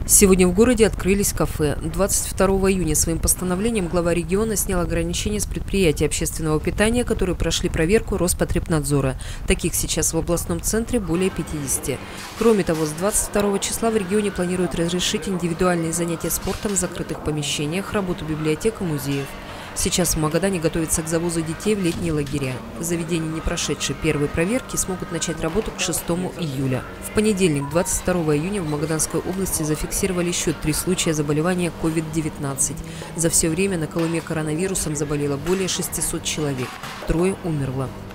Сегодня в городе открылись кафе. 22 июня своим постановлением глава региона снял ограничения с предприятий общественного питания, которые прошли проверку Роспотребнадзора. Таких сейчас в областном центре более 50. Кроме того, с 22 числа в регионе планируют разрешить индивидуальные занятия спортом в закрытых помещениях, работу библиотек и музеев. Сейчас в Магадане готовятся к завозу детей в летние лагеря. Заведения, не прошедшие первой проверки, смогут начать работу к 6 июля. В понедельник, 22 июня, в Магаданской области зафиксировали еще 3 случая заболевания COVID-19. За все время на Колыме коронавирусом заболело более 600 человек. 3 умерло.